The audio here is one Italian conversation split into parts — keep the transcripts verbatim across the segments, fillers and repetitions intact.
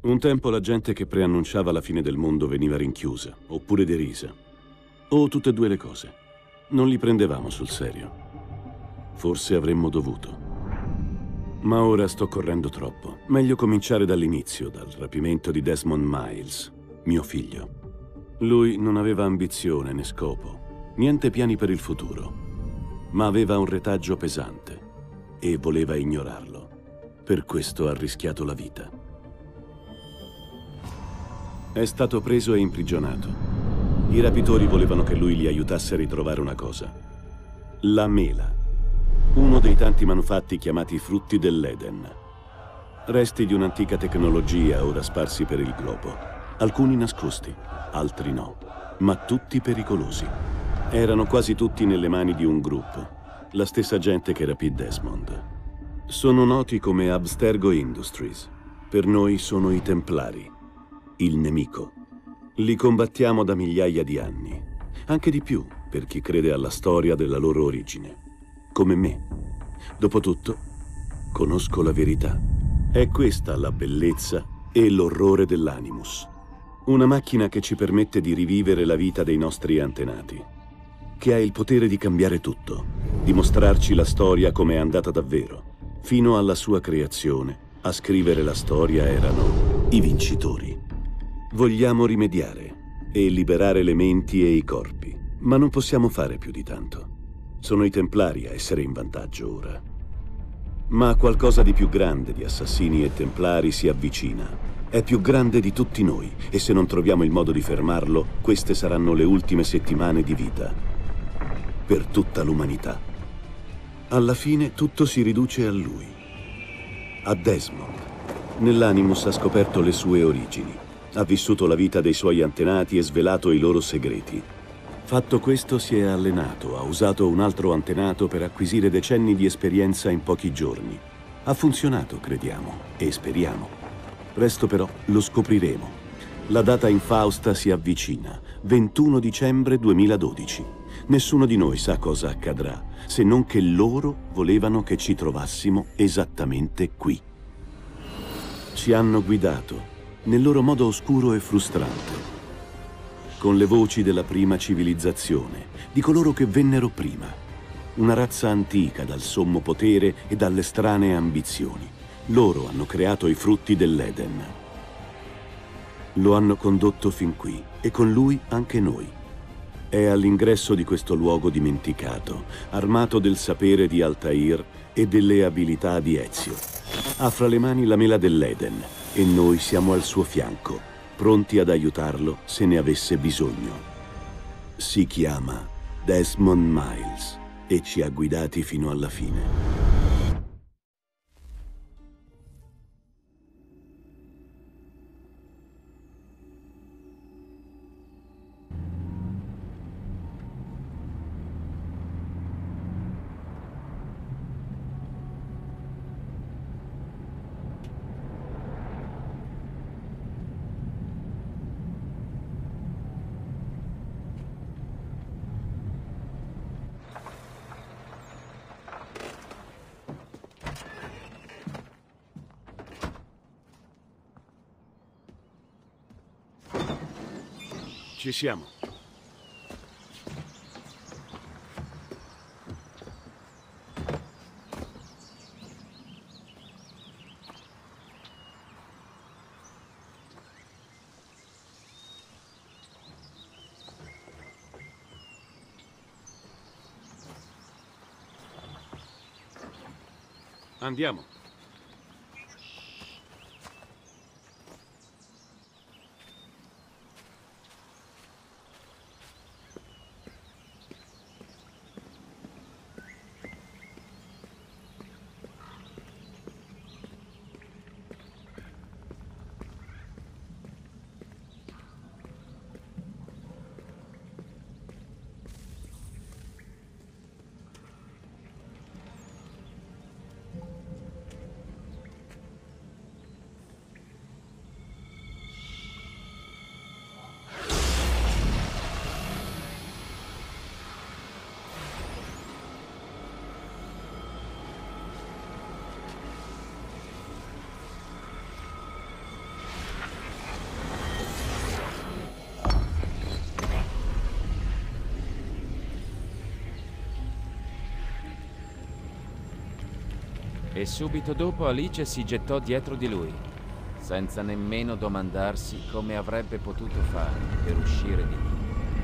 Un tempo la gente che preannunciava la fine del mondo veniva rinchiusa, oppure derisa. O tutte e due le cose. Non li prendevamo sul serio. Forse avremmo dovuto. Ma ora sto correndo troppo. Meglio cominciare dall'inizio, dal rapimento di Desmond Miles, mio figlio. Lui non aveva ambizione né scopo, niente piani per il futuro, ma aveva un retaggio pesante e voleva ignorarlo. Per questo ha rischiato la vita. È stato preso e imprigionato. I rapitori volevano che lui li aiutasse a ritrovare una cosa: la mela. Uno dei tanti manufatti chiamati frutti dell'Eden. Resti di un'antica tecnologia ora sparsi per il globo. Alcuni nascosti, altri no, ma tutti pericolosi. Erano quasi tutti nelle mani di un gruppo, la stessa gente che rapì Desmond. Sono noti come Abstergo Industries. Per noi sono i Templari, il nemico. Li combattiamo da migliaia di anni, anche di più per chi crede alla storia della loro origine. Come me. Dopotutto, conosco la verità. È questa la bellezza e l'orrore dell'Animus. Una macchina che ci permette di rivivere la vita dei nostri antenati, che ha il potere di cambiare tutto, di mostrarci la storia come è andata davvero. Fino alla sua creazione, a scrivere la storia erano i vincitori. Vogliamo rimediare e liberare le menti e i corpi, ma non possiamo fare più di tanto. Sono i Templari a essere in vantaggio ora. Ma qualcosa di più grande di assassini e Templari si avvicina. È più grande di tutti noi e se non troviamo il modo di fermarlo, queste saranno le ultime settimane di vita. Per tutta l'umanità. Alla fine tutto si riduce a lui. A Desmond. Nell'Animus ha scoperto le sue origini. Ha vissuto la vita dei suoi antenati e svelato i loro segreti. Fatto questo, si è allenato, ha usato un altro antenato per acquisire decenni di esperienza in pochi giorni. Ha funzionato, crediamo, e speriamo. Presto però lo scopriremo. La data infausta si avvicina, ventuno dicembre duemiladodici. Nessuno di noi sa cosa accadrà, se non che loro volevano che ci trovassimo esattamente qui. Ci hanno guidato, nel loro modo oscuro e frustrante. Con le voci della prima civilizzazione, di coloro che vennero prima. Una razza antica dal sommo potere e dalle strane ambizioni. Loro hanno creato i frutti dell'Eden. Lo hanno condotto fin qui, e con lui anche noi. È all'ingresso di questo luogo dimenticato, armato del sapere di Altair e delle abilità di Ezio. Ha fra le mani la mela dell'Eden, e noi siamo al suo fianco, pronti ad aiutarlo se ne avesse bisogno. Si chiama Desmond Miles e ci ha guidati fino alla fine. Ci siamo. Andiamo. E subito dopo Alice si gettò dietro di lui, senza nemmeno domandarsi come avrebbe potuto fare per uscire di lì.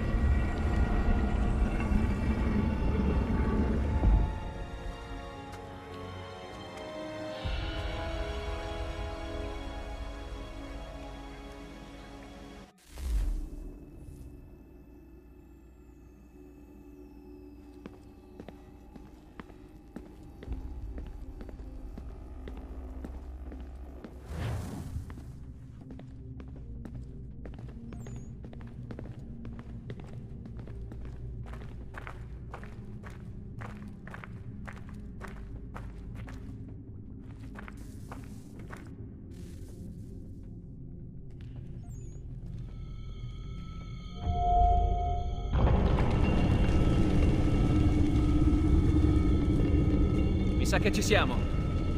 Mi sa che ci siamo.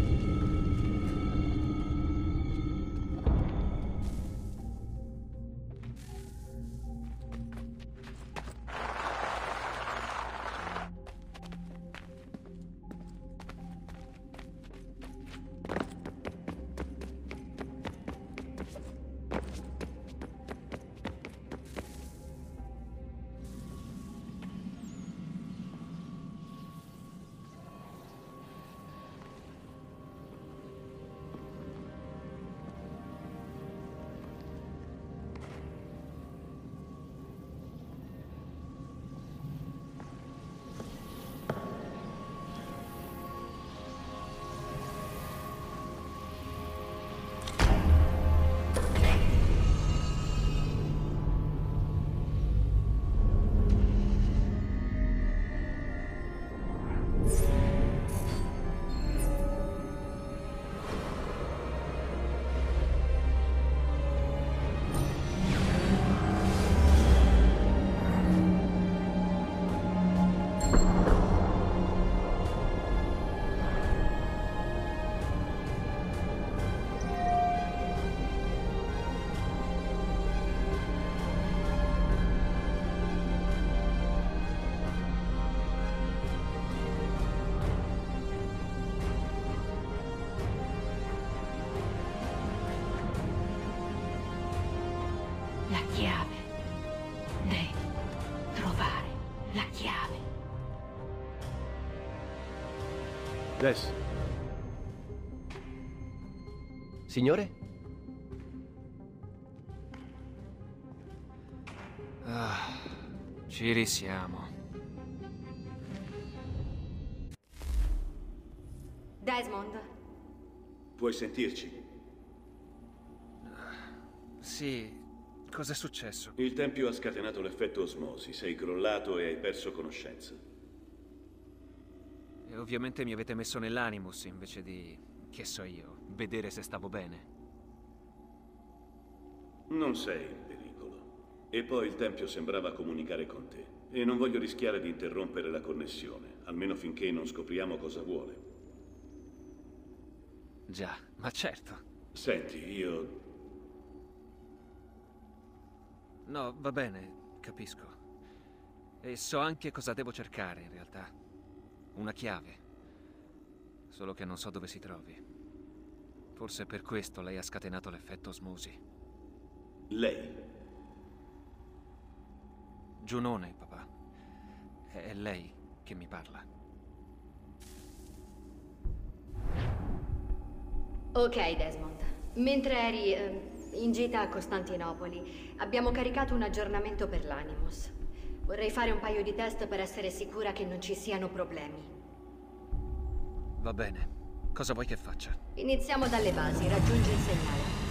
La chiave. Devi trovare la chiave. Jess. Signore? Ah, ci risiamo. Desmond. Puoi sentirci? Sì, cos'è successo? Il tempio ha scatenato l'effetto osmosi, sei crollato e hai perso conoscenza. E ovviamente mi avete messo nell'Animus invece di, che so io, vedere se stavo bene. Non sei in pericolo. E poi il tempio sembrava comunicare con te. E non voglio rischiare di interrompere la connessione, almeno finché non scopriamo cosa vuole. Già, ma certo. Senti, io... No, va bene, capisco. E so anche cosa devo cercare, in realtà. Una chiave. Solo che non so dove si trovi. Forse per questo lei ha scatenato l'effetto osmosi. Lei? Giunone, papà. È lei che mi parla. Ok, Desmond. Mentre eri eh, in gita a Costantinopoli, abbiamo caricato un aggiornamento per l'Animus. Vorrei fare un paio di test per essere sicura che non ci siano problemi. Va bene. Cosa vuoi che faccia? Iniziamo dalle basi, raggiungi il segnale.